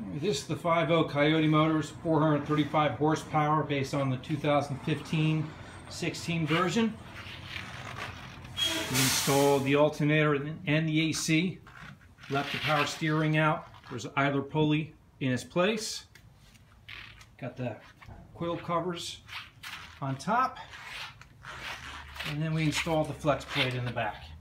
This is the 5.0 Coyote motors, 435 horsepower based on the 2015-16 version. We installed the alternator and the AC, left the power steering out. There's an idler pulley in its place. Got the coil covers on top. And then we installed the flex plate in the back.